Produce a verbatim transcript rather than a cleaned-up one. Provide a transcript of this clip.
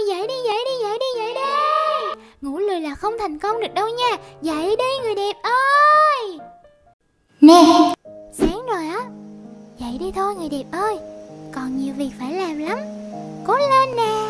rồi, dậy đi, dậy đi, dậy đi, dậy đi. Ngủ lười là không thành công được đâu nha. Dậy đi người đẹp ơi. Nè, sáng rồi á. Dậy đi thôi người đẹp ơi. Còn nhiều việc phải làm lắm. Cố lên nè.